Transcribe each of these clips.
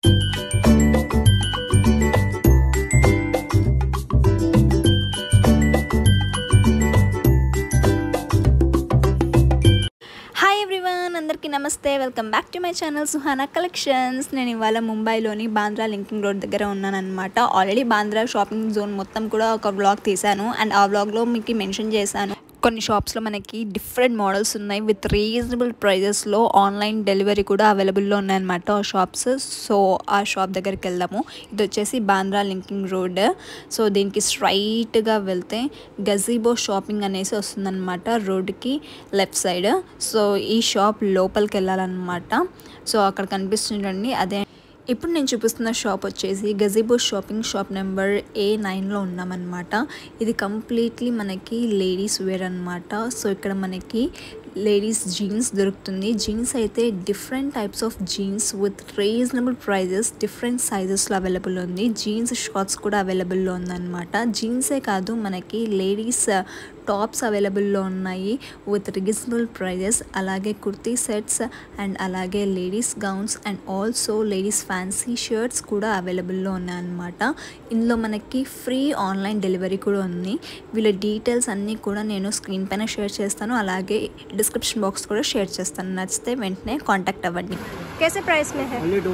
Hi everyone, అందరికీ నమస్తే. Welcome back to my channel Suhana collections. నేను ఇవాళ ముంబైలోని బాంద్రా లింకింగ్ రోడ్ దగ్గర ఉన్నానన్నమాట. ఆల్రెడీ బాంద్రా షాపింగ్ జోన్ మొత్తం కూడా ఒక వ్లాగ్ తీశాను అండ్ ఆ వ్లాగ్లో మీకు మెన్షన్ చేశాను. కొన్ని షాప్స్లో మనకి డిఫరెంట్ మోడల్స్ ఉన్నాయి విత్ రీజనబుల్ ప్రైజెస్లో. ఆన్లైన్ డెలివరీ కూడా అవైలబుల్లో ఉన్నాయన్నమాట ఆ షాప్స్. సో ఆ షాప్ దగ్గరికి వెళ్దాము. ఇది వచ్చేసి బాంద్రా లింకింగ్ రోడ్. సో దీనికి స్ట్రైట్గా వెళ్తే గజీబో షాపింగ్ అనేసి వస్తుందన్నమాట రోడ్డుకి లెఫ్ట్ సైడ్. సో ఈ షాప్ లోపలికి వెళ్ళాలన్నమాట. సో అక్కడ కనిపిస్తుందండి అదే. ఇప్పుడు నేను చూపిస్తున్న షాప్ వచ్చేసి గజీబో షాప్ నెంబర్ A9లో ఉన్నామన్నమాట. ఇది కంప్లీట్లీ మనకి లేడీస్ వేర్ అనమాట. సో ఇక్కడ మనకి లేడీస్ జీన్స్ దొరుకుతుంది. జీన్స్ అయితే different types of jeans with reasonable prices different సైజెస్లో అవైలబుల్ ఉంది. జీన్స్ షార్ట్స్ కూడా అవైలబుల్లో ఉందన్నమాట. జీన్సే కాదు, మనకి లేడీస్ టాప్స్ అవైలబుల్లో ఉన్నాయి విత్ రీజనబుల్ ప్రైజెస్. అలాగే కుర్తీ సెట్స్ అండ్ అలాగే ladies gowns and also ladies fancy shirts కూడా అవైలబుల్లో ఉన్నాయన్నమాట. ఇందులో మనకి ఫ్రీ ఆన్లైన్ డెలివరీ కూడా ఉంది. వీళ్ళ డీటెయిల్స్ అన్నీ కూడా నేను స్క్రీన్ పైన షేర్ చేస్తాను, అలాగే डिस्क्रिप्शन बॉक्स को शेयर చేస్తాను. నచ్చితే వెంటనే कांटेक्ट అవ్వండి. कैसे प्राइस में है? ओनली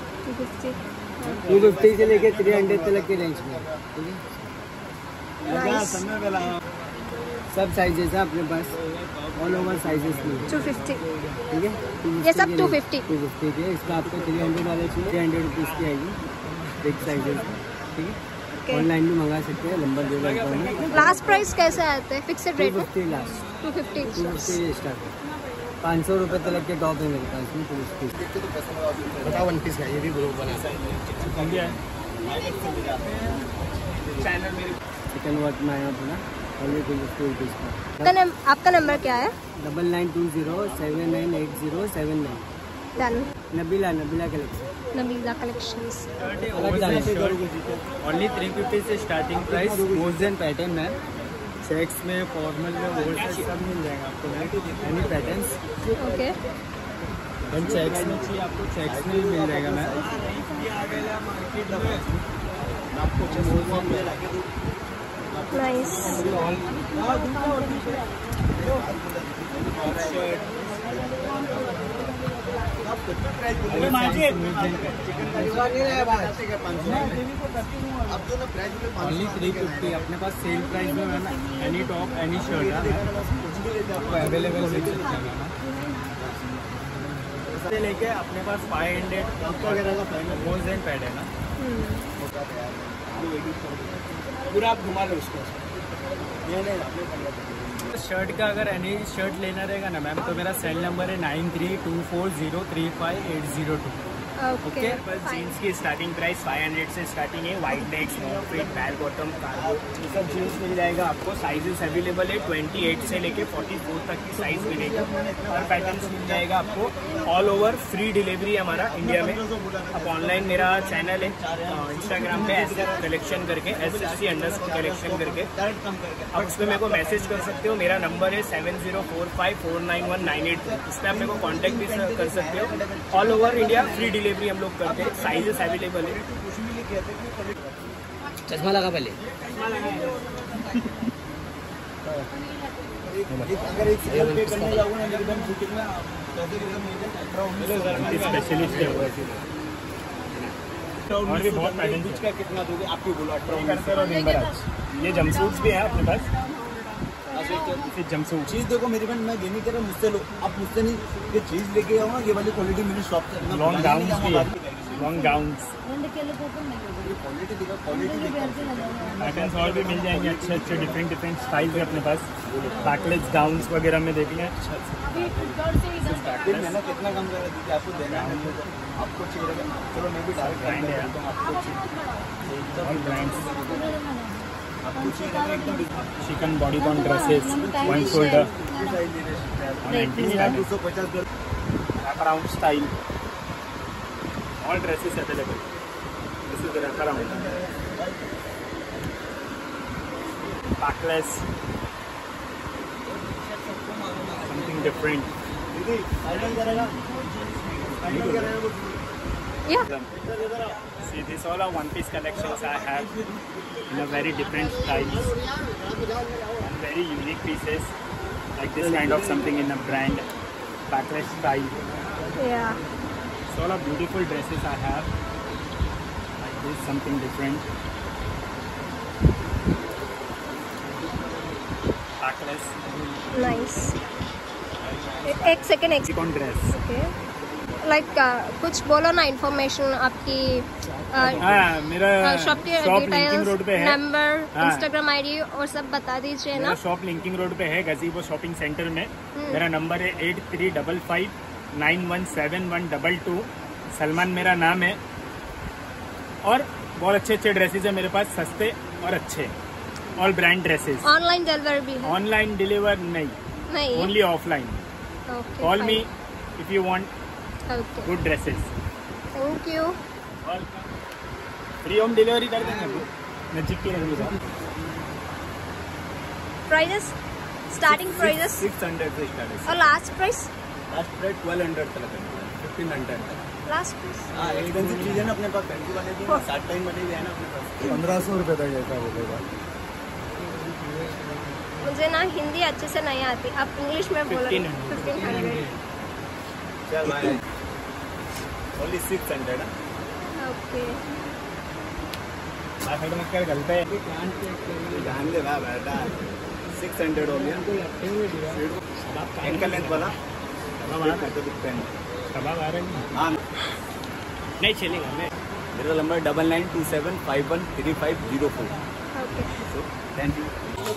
250 से लेके 300 तक के रेंज में. सब साइजेस है अपने पास, ऑल ओवर साइजेस में. 250 ठीक है, ये सब 250 के. इसका आपको 300 वाले चाहिए 300 रुपीज़ की आएगी बिग साइजेस. ठीक है, ऑनलाइन भी मंगा सकते हैं. नंबर दे देता हूँ. लास्ट प्राइस कैसे आते हैं? Fixed rate 250 last. 250 स्टार्ट. 500 रुपये तक के टॉप है मेरे पास में. बता 1 पीस का ये भी ग्रुप बना है. चिकन वर्क में आया था ऑनली 250 रुपीज़ का. आपका नंबर क्या है? 9920798079. Done. Nabila collection. Nabila collections. Only 350 से starting price. Most and pattern में चेक्स में, फॉर्मल में, ओल्ड सब मिल जाएगा आपको. Any patterns. Okay. And checks में चाहिए आपको, चेक्स में मिल जाएगा मैम. आपको नाइस. ओनली 350 अपने पास सेल प्राइस में ma'am. Any top any shirt आपको अवेलेबल मिल सकता है मैम. से लेके अपने पास 500 वगैरह का मोस्ट एंड पैड है ना. पूरा आप घुमा लो उसको. शर्ट का अगर एनी शर्ट लेना रहेगा ना मैम, तो मेरा सेल नंबर है 9324035802. ओके. जीन्स की स्टार्टिंग प्राइस 500 से स्टार्टिंग है. Wide leg, small fit, bell bottom, cargo, ये सब जीन्स मिल जाएगा आपको. साइजेस अवेलेबल है 28 से लेके 44 तक की साइज मिलेगा. और पैटर्न्स मिल जाएगा आपको. ऑल ओवर फ्री डिलीवरी हमारा इंडिया में. अब ऑनलाइन मेरा चैनल है इंस्टाग्राम पे कलेक्शन करके SSC_कलेक्शन करके. आप उस पर मेरे को मैसेज कर सकते हो. मेरा नंबर है 7045491982. उस पर आप मेरे को कॉन्टैक्ट भी कर सकते हो. All over India free delivery हम लोग करते हैं. साइजेस अवेलेबल है. चश्मा लगा पहले. अगर एक करने जाऊंगा ना एकदम शूटिंग में स्पेशलिस्ट है. और भी बहुत पैटर्न का कितना दोगे आपको बोलो. 18 ये जंपसूट्स भी है अपने पास. जंपसूट चीज देखो मेरी बहन, मैं ये नहीं कर रहा मुझसे लो. आप मुझसे नहीं ये चीज लेके आओ ना. ये वाली क्वालिटी मेरी शॉप से. लॉन्ग गाउन्स भी है. लॉन्ग गाउन्स क्वालिटी देखो, क्वालिटी पैटर्न्स और भी मिल जाएंगे अच्छे अच्छे. डिफरेंट स्टाइल है अपने पास. बैकलेस गाउन्स वगैरह में देख लें. मैंने कितना कम कर रहा आपको देना है. आपको चाहिए चलो मैं भी डायरेक्ट ब्रांड है आपको brands. Chikan bodycon dresses, one shoulder, 250 around style. All dresses available. This is around backless, something different. Yeah. See, these all are one piece collections I have in a very different styles and very unique pieces, like this kind of something in a brand backlash style. Yeah. So all are beautiful dresses I have, like this, something different. Backlash. Nice. एक second एक Silicone dress. Okay like कुछ बोलो ना information आपकी हाँ, मेरा shop की shop linking details road पे है। नंबर हाँ। इंस्टाग्राम आईडी और सब बता दीजिए मेरा ना। शॉप लिंकिंग रोड पे है, गजीबो शॉपिंग सेंटर में। मेरा नंबर है 8355917122। सलमान मेरा नाम है। और बहुत अच्छे अच्छे ड्रेसेस है मेरे पास, सस्ते और अच्छे, all brand dresses. Online delivery भी है? ऑनलाइन डिलीवर नहीं, नहीं only offline. Okay call me if you want okay good dresses. Thank you. और फ्री होम डिलीवरी कर देंगे नजीक की रहेगा। प्राइजेस स्टार्टिंग प्राइजेस 600 से स्टार्ट है। और लास्ट प्राइस? लास्ट प्राइस 1200 तक है, 1500 तक। लास्ट प्राइस हाँ, एक्सपेंसिव चीज़ है ना अपने पास, फैंसी वाले भी साथ टाइम वाले भी है ना अपने पास। 1500 रुपये तक ऐसा बोलेगा। मुझे ना हिंदी अच्छे से नहीं आती, आप इंग्लिश में बोलो। 1500 चल भाई, ओनली 600 है। ओके साइड में कर गलते हैं, ध्यान दे भाई बेटा। 600 हो गया। एंकल लेंथ वाला तो दिखते हैं। कबाब आ रहे हैं? हाँ, नहीं चलेगा। मेरा नंबर 9927513504। Okay thank you.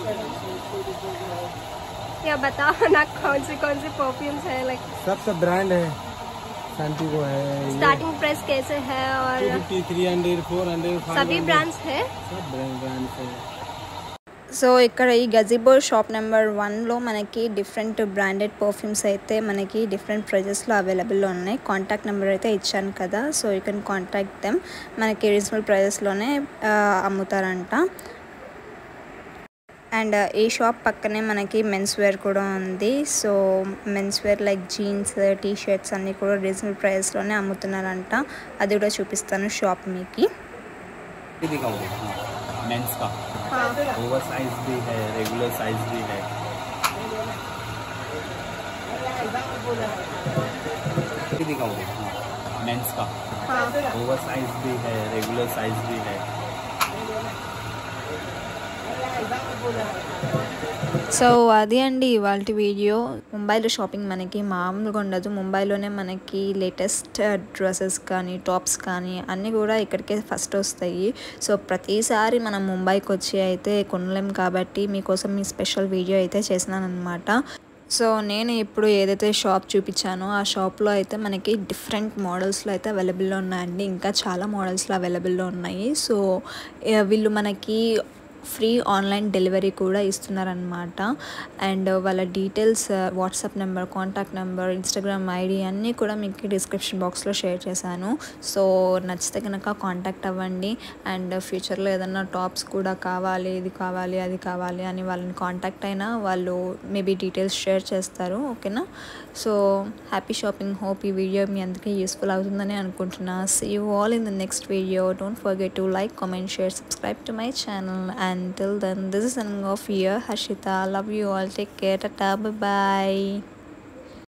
या बताओ ना कौन सी परफ्यूम्स है, लाइक सब ब्रांड है, सैंटिगो है, स्टार्टिंग प्राइस कैसे है और 250, 300, 400, 500 सभी ब्रांड्स है? सब ब्रांड है। సో ఇక్కడ ఈ గజిబో షాప్ నెంబర్ 1లో మనకి డిఫరెంట్ బ్రాండెడ్ పర్ఫ్యూమ్స్ అయితే మనకి డిఫరెంట్ ప్రైజెస్లో అవైలబుల్లో ఉన్నాయి. కాంటాక్ట్ నెంబర్ అయితే ఇచ్చాను కదా, so you can contact them. మనకి రీజనబుల్ ప్రైజెస్లోనే అమ్ముతారంట. అండ్ ఈ షాప్ పక్కనే మనకి మెన్స్ వేర్ కూడా ఉంది. So men's wear like jeans, T shirts అన్నీ కూడా రీజనబుల్ ప్రైస్లోనే అమ్ముతున్నారంట. అది కూడా చూపిస్తాను షాప్ మీకు. मेंस का ओवर साइज भी है, रेगुलर साइज भी है। दिखाओगे? मेंस का ओवर साइज भी है, रेगुलर साइज भी है। సో అది అండి ఇవాళ వీడియో. ముంబైలో షాపింగ్ మనకి మామూలుగా ఉండదు. ముంబైలోనే మనకి లేటెస్ట్ డ్రెస్సెస్ కానీ టాప్స్ కానీ అన్నీ కూడా ఇక్కడికే ఫస్ట్ వస్తాయి. సో ప్రతిసారి మనం ముంబైకి వచ్చి అయితే కొనలేం కాబట్టి మీకోసం మీ స్పెషల్ వీడియో అయితే చేసినాను అనమాట. సో నేను ఇప్పుడు ఏదైతే షాప్ చూపించానో ఆ షాప్లో అయితే మనకి డిఫరెంట్ మోడల్స్లో అయితే అవైలబుల్లో ఉన్నాయండి. ఇంకా చాలా మోడల్స్లో అవైలబుల్లో ఉన్నాయి. సో వీళ్ళు మనకి ఫ్రీ ఆన్లైన్ డెలివరీ కూడా ఇస్తున్నారనమాట. అండ్ వాళ్ళ details, WhatsApp number, contact number, Instagram ID అన్నీ కూడా మీకు డిస్క్రిప్షన్ బాక్స్లో షేర్ చేశాను. సో నచ్చితే కనుక కాంటాక్ట్ అవ్వండి. అండ్ ఫ్యూచర్లో ఏదన్నా టాప్స్ కూడా కావాలి, ఇది కావాలి, అది కావాలి అని వాళ్ళని కాంటాక్ట్ అయినా వాళ్ళు మేబీ డీటెయిల్స్ షేర్ చేస్తారు. ఓకేనా? So happy shopping. హోప్ ఈ వీడియో మీ అందరికీ యూస్ఫుల్ అవుతుందని అనుకుంటున్నా. See you all in the next video. Don't forget to like, comment, share, subscribe to my channel. Until then, this is signing off here, Harshita. Love you all. Take care. Tata. Bye bye.